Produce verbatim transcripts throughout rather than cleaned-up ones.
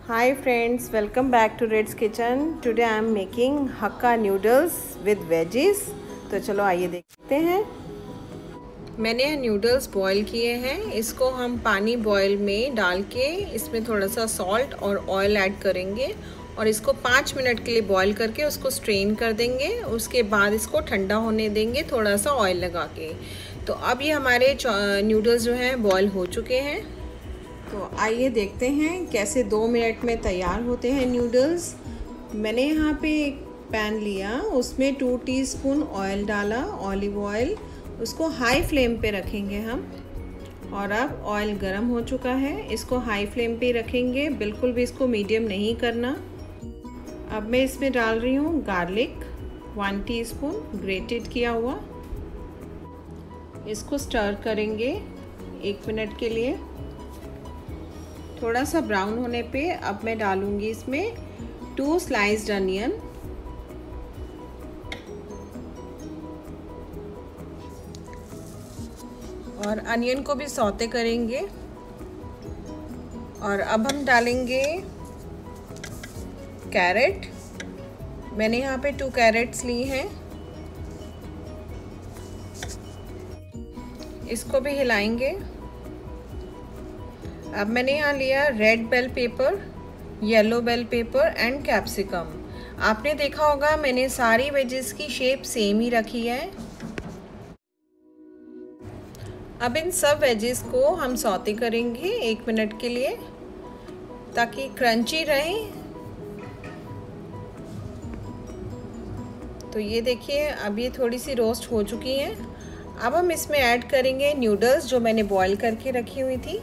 Hi friends, welcome back to Red's Kitchen. Today I am making Hakka noodles with veggies. तो चलो आइए देखते हैं। मैंने ये नूडल्स बॉईल किए हैं। इसको हम पानी बॉईल में डाल के इसमें थोड़ा सा सॉल्ट और ऑयल ऐड करेंगे और इसको पाँच मिनट के लिए बॉईल करके उसको स्ट्रेन कर देंगे। उसके बाद इसको ठंडा होने देंगे थोड़ा सा ऑयल लगा के। तो अब ये हमारे नूडल्स जो हैं बॉईल हो चुके हैं। तो आइए देखते हैं कैसे दो मिनट में तैयार होते हैं नूडल्स। मैंने यहाँ पे एक पैन लिया, उसमें टू टीस्पून ऑयल डाला, ऑलिव ऑयल। उसको हाई फ्लेम पे रखेंगे हम। और अब ऑयल गरम हो चुका है, इसको हाई फ्लेम पे रखेंगे, बिल्कुल भी इसको मीडियम नहीं करना। अब मैं इसमें डाल रही हूँ गार्लिक, वन टीस्पून ग्रेटेड किया हुआ। इसको स्टर करेंगे एक मिनट के लिए। थोड़ा सा ब्राउन होने पे अब मैं डालूंगी इसमें टू स्लाइस्ड अनियन। और अनियन को भी सौते करेंगे। और अब हम डालेंगे कैरेट। मैंने यहाँ पे टू कैरेट्स ली हैं। इसको भी हिलाएंगे। अब मैंने यहाँ लिया red bell pepper, yellow bell pepper and capsicum. आपने देखा होगा मैंने सारी वेजेस की शेप सेम ही रखी है। अब इन सब वेजेस को हम सौते करेंगे एक मिनट के लिए ताकि क्रंची रहे। तो ये देखिए अब ये थोड़ी सी रोस्ट हो चुकी हैं। अब हम इसमें ऐड करेंगे नूडल्स जो मैंने बॉईल करके रखी हुई थी।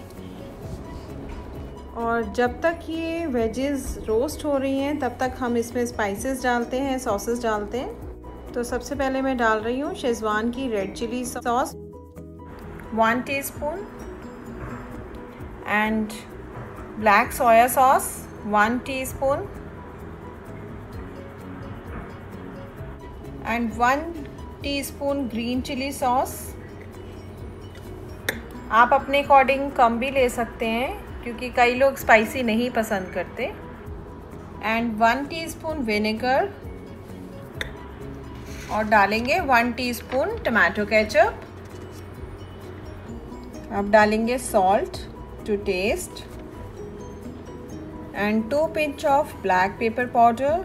और जब तक ये वेजेस रोस्ट हो रही हैं तब तक हम इसमें स्पाइसेस डालते हैं, सॉसेस डालते हैं। तो सबसे पहले मैं डाल रही हूँ शेज़वान की red chilli sauce, one teaspoon, and black soya sauce, one teaspoon, and one teaspoon green chilli sauce. आप अपने अकॉर्डिंग कम भी ले सकते हैं क्योंकि कई लोग स्पाइसी नहीं पसंद करते। एंड वन टीस्पून विनेगर और डालेंगे वन टीस्पून टमाटो केचप। अब डालेंगे salt to taste and two pinch of black pepper powder.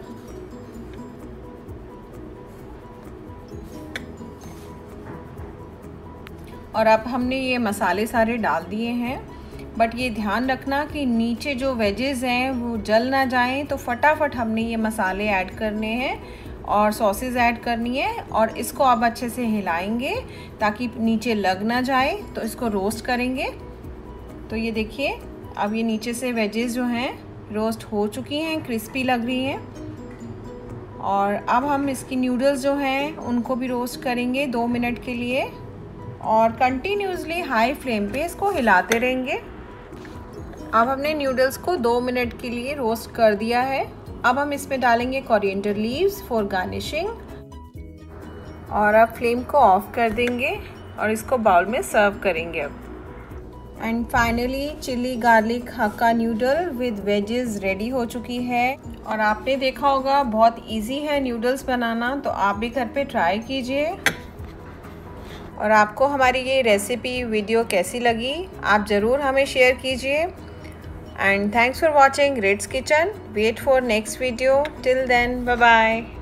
और अब हमने ये मसाले सारे डाल दिए हैं, बट ये ध्यान रखना कि नीचे जो वेजेस हैं वो जल ना जाएं। तो फटाफट हमने ये मसाले ऐड करने हैं और सॉसेस ऐड करनी है और इसको अब अच्छे से हिलाएंगे ताकि नीचे लग ना जाए। तो इसको रोस्ट करेंगे। तो ये देखिए अब ये नीचे से वेजेस जो हैं रोस्ट हो चुकी हैं, क्रिस्पी लग रही हैं। और अब हम इसकी नूडल्स जो हैं उनको भी रोस्ट करेंगे दो मिनट के लिए और कंटिन्यूसली हाई फ्लेम पे इसको हिलाते रहेंगे। अब हमने नूडल्स को दो मिनट के लिए रोस्ट कर दिया है। अब हम इसमें डालेंगे कोरिएंडर लीव्स फॉर गार्निशिंग। और अब फ्लेम को ऑफ कर देंगे और इसको बाउल में सर्व करेंगे अब। And finally chilli garlic hakka noodle with veggies ready हो चुकी है। और आपने देखा होगा बहुत इजी है नूडल्स बनाना, तो आप भी घर पे ट्राई कीजिए। और आपको हमारी ये रेसिपी वीडियो कैसी लगी आप ज़रूर हमें शेयर कीजिए। And thanks for watching Red's kitchen. Wait for next video. Till then, bye bye.